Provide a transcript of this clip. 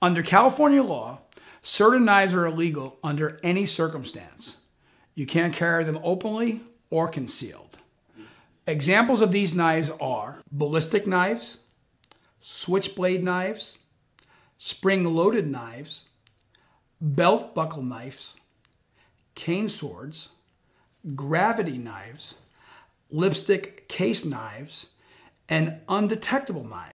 Under California law, certain knives are illegal under any circumstance. You can't carry them openly or concealed. Examples of these knives are ballistic knives, switchblade knives, spring-loaded knives, belt buckle knives, cane swords, gravity knives, lipstick case knives, and undetectable knives.